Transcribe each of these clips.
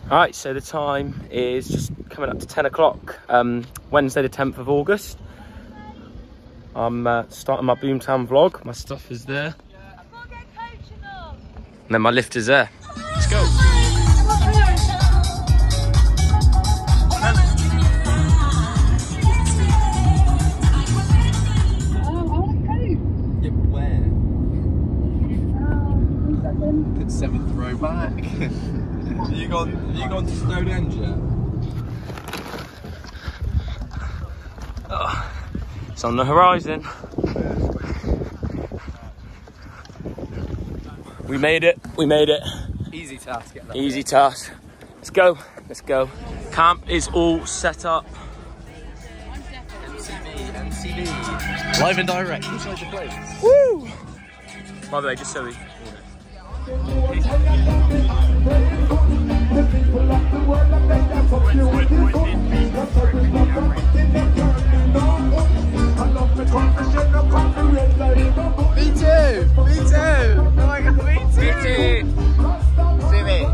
Alright, so the time is just coming up to 10 o'clock, Wednesday the 10th of August. I'm starting my Boomtown vlog. My stuff is there. And then my lift is there. Let's go. Good 7th row back. Have you gone to Stonehenge yet? Oh, it's on the horizon. We made it. We made it. Easy task. Easy task. Let's go. Let's go. Camp is all set up. MCV. Live and direct inside the place. Woo! By the way, just so we. Me too! Me too! Oh my god, me too! Me too! See me!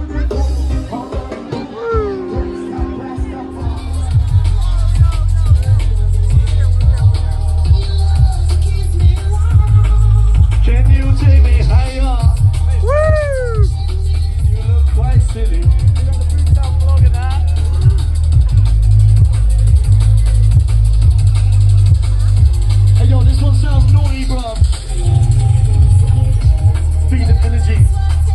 Can you take me higher? Woo! You look quite silly. You got the Boomtown vlog in that. Hey yo, this one sounds naughty, bruv. Feed them energy.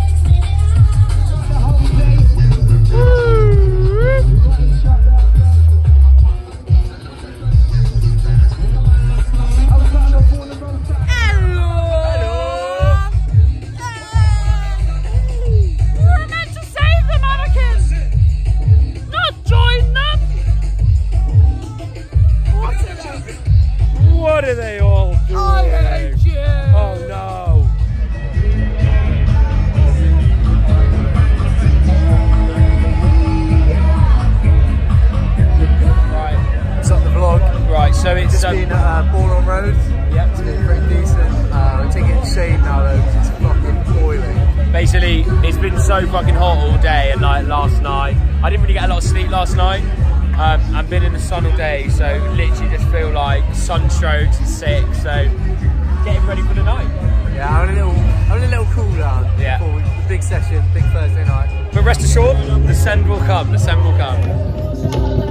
What are they all doing? I hate you! Oh no! Right, It's up the vlog. right. So it's It's been Ballroom Road. Yep. It's been pretty decent. We're taking it in shade now though, because it's fucking boiling. Basically, it's been so fucking hot all day and like last night. I didn't really get a lot of sleep last night. I've been in the sun all day, so literally just feel like sunstrokes and sick. So getting ready for the night. Yeah, having a little cool down. Yeah. Before the big session, big Thursday night. But rest assured, the send will come. The send will come.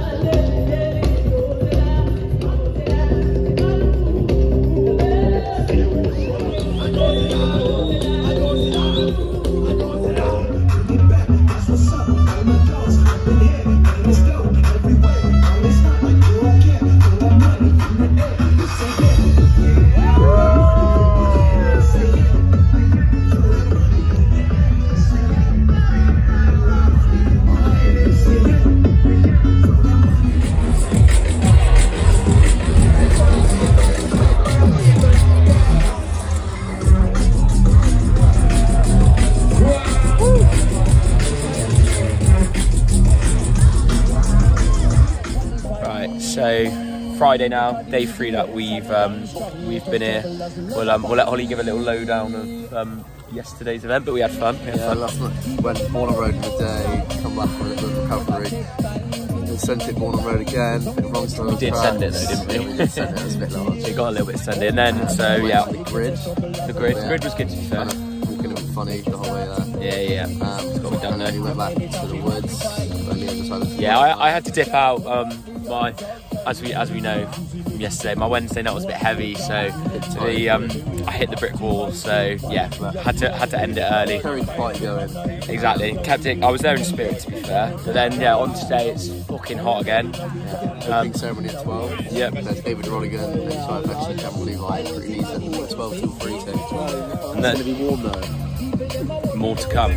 So Friday now, day 3 that we've been here. We'll let Holly give a little lowdown of yesterday's event, but we had fun. Last night went Ballroom Road in the day, come back for a little bit of recovery. Then sent it Ballroom Road again, bit of wrong side. We did send it though, didn't we? Yeah, we did send it, it was a bit large. It got a little bit send it, and then so yeah. The grid. The grid was good to be fair. Walking it was funny the whole way there. Yeah. It's got to be done and then we went back to the woods. On the other side of the yeah, I had to dip out. My as we know from yesterday, my Wednesday night was a bit heavy, so I hit the brick wall. So yeah, had to end it early. Carried the fight going. Exactly, kept it. I was there in spirit to be fair, but then yeah, on today it's fucking hot again. Opening ceremony at 12. Yep. There's David Rodigan, and so I've actually can't believe it's pretty decent. 12 till 3, so And then it's going to be warm though. more to come.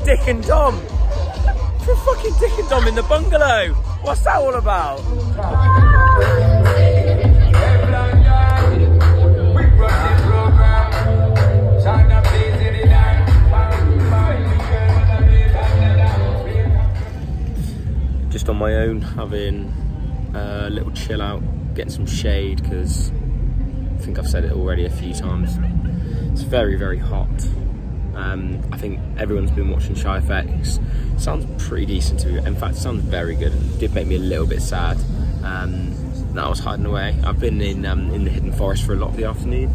Dick and Dom. For fucking Dick and Dom in the bungalow. What's that all about? Just on my own, having a little chill out, getting some shade, because I think I've said it already a few times. It's very, very hot. I think everyone's been watching Shy FX. Sounds pretty decent to me. In fact, it sounds very good. It did make me a little bit sad that I was hiding away. I've been in the Hidden Forest for a lot of the afternoon,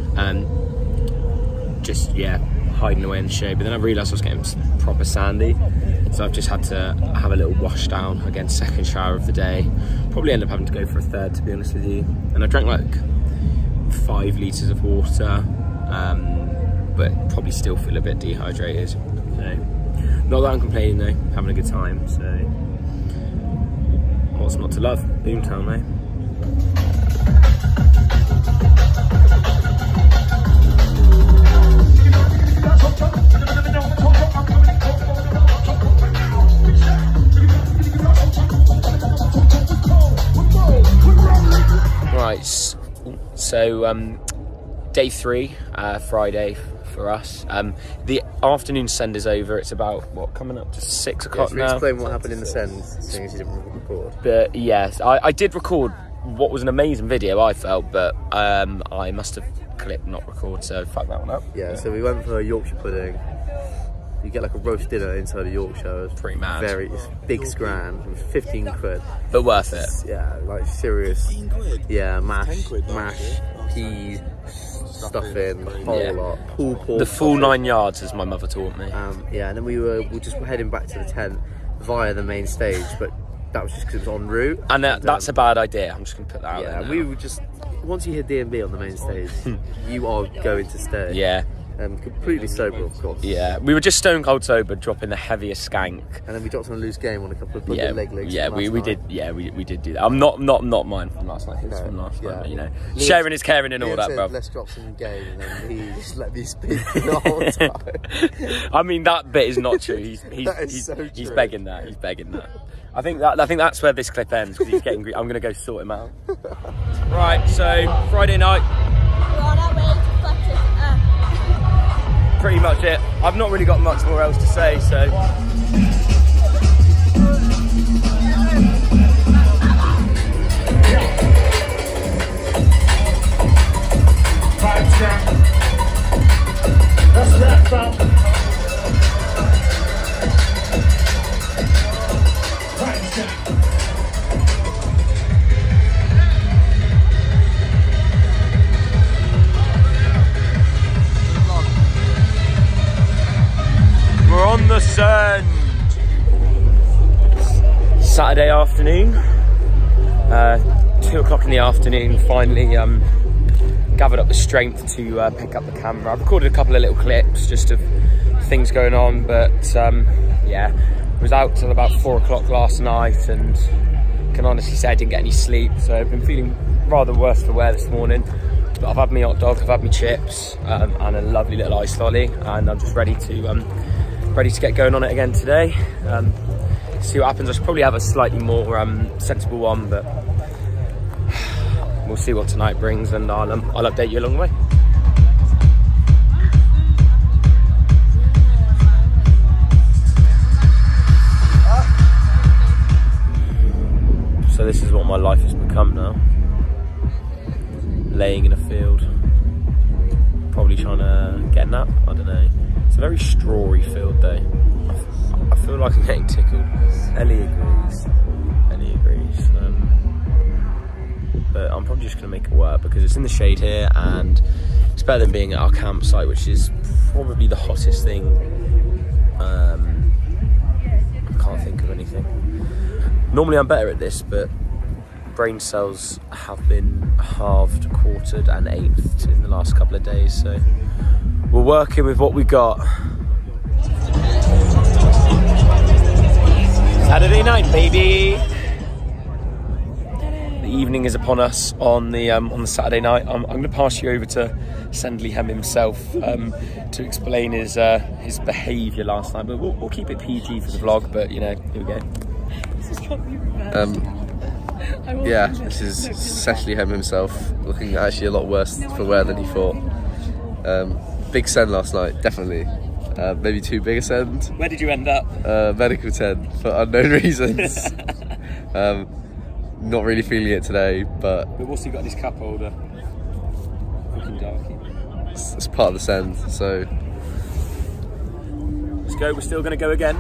just yeah, hiding away in the shade. But then I realised I was getting proper sandy, so I've just had to have a little wash down. Again, second shower of the day. Probably end up having to go for a third, to be honest with you. And I drank like 5 litres of water. But probably still feel a bit dehydrated. So, not that I'm complaining though, having a good time. So, what's not to love? Boomtown, mate. Right, so day 3, Friday for us. The afternoon send is over. It's about, what, coming up to 6 o'clock now. Explain what happened in the send, seeing as you didn't record. But yes, I did record what was an amazing video, I felt, but I must have clipped, not record, so fuck that one up. Yeah, so we went for a Yorkshire pudding. You get like a roast dinner inside a Yorkshire. It's pretty mad. It's big scran. It was 15 quid. But worth it. Yeah, like serious. 15 quid? Yeah, mash, mash, peas, stuffing, the whole lot. Pulled pork. The full 9 yards, as my mother taught me. Yeah, and then we were just heading back to the tent via the main stage, but that was just because it was en route. And that's a bad idea. I'm just going to put that out there now. We were just, once you hear D&B on the main stage, you are going to stay. Yeah. Completely sober, of course. Yeah, we were just stone cold sober, dropping the heaviest skank. And then we dropped on a loose game on a couple of leg legs. Yeah, we did. Yeah, we did do that. I'm not mine from last night. His from last night. But, you know, sharing is caring and all that, bro. Let's drop some game, and then he just let me speak the whole time. I mean, that bit is not true. He's begging that. He's begging that. I think that's where this clip ends, because he's getting. I'm gonna go sort him out. Right, so Friday night. We're on our way to fuck it up. Pretty much it. I've not really got much more else to say, so. That's that, fam. We're on the sand. Saturday afternoon, 2 o'clock in the afternoon. Finally gathered up the strength to pick up the camera. I've recorded a couple of little clips just of things going on, but yeah, I was out till about 4 o'clock last night, and can honestly say I didn't get any sleep. So I've been feeling rather worse for wear this morning. But I've had my hot dog, I've had my chips, and a lovely little ice lolly, and I'm just ready to get going on it again today. See what happens. I should probably have a slightly more sensible one, but we'll see what tonight brings, and I'll update you along the way. So this is what my life has become now. Laying in a field, probably trying to get a nap, I don't know. It's a very strawy field though. I feel like I'm getting tickled. Ellie agrees. But I'm probably just going to make it work, because it's in the shade here, and it's better than being at our campsite, which is probably the hottest thing. I can't think of anything. Normally I'm better at this, but brain cells have been halved, quartered and eighth in the last couple of days, so we're working with what we got. Saturday night, baby. the evening is upon us on the Saturday night. I'm going to pass you over to Sandley himself to explain his behaviour last night. But we'll keep it PG for the vlog. But you know, here we go. Yeah, this is Sandley himself, looking actually a lot worse for wear than he thought. Big send last night, definitely. Maybe too big a send. Where did you end up? Medical tent for unknown reasons. Not really feeling it today, but we've also got this cup holder. Fucking darky. It's part of the send, so let's go. We're still going to go again.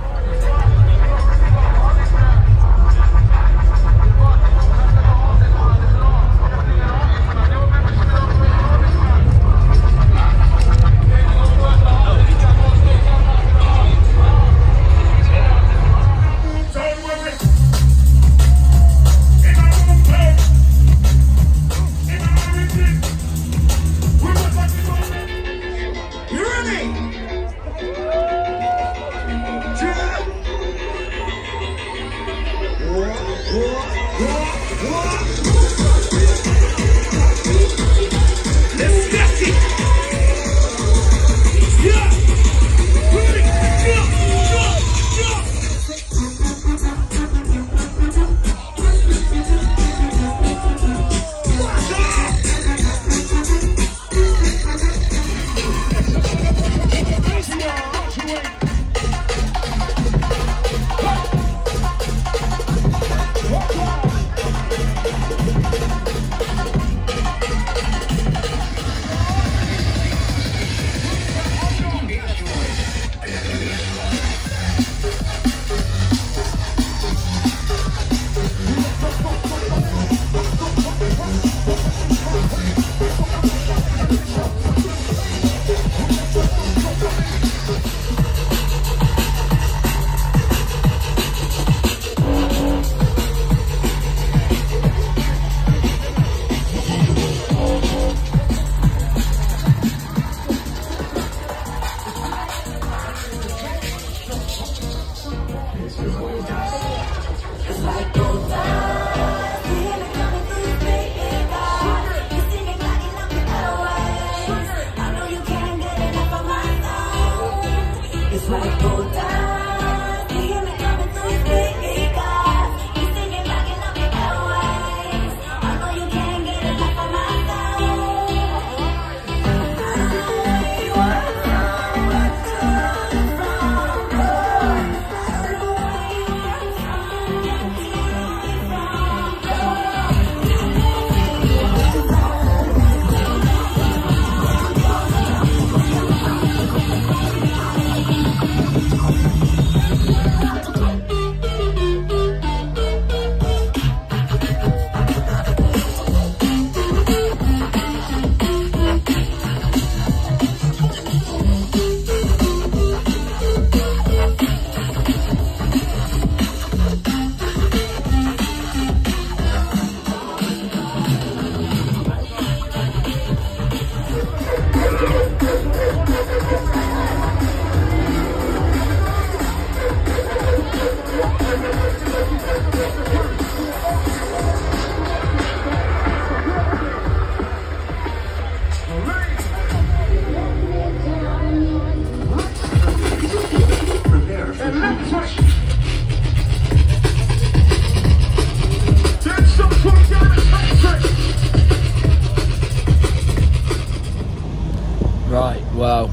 Right, well,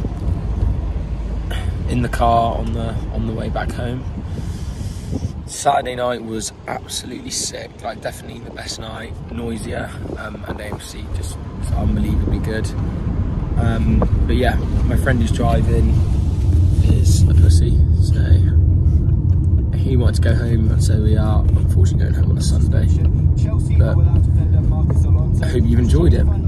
in the car on the way back home. Saturday night was absolutely sick, like definitely the best night. Noisier, and AMC just unbelievably good. But yeah, my friend who's driving is a pussy, so he wanted to go home, and so we are unfortunately going home on a Sunday. But I hope you've enjoyed it.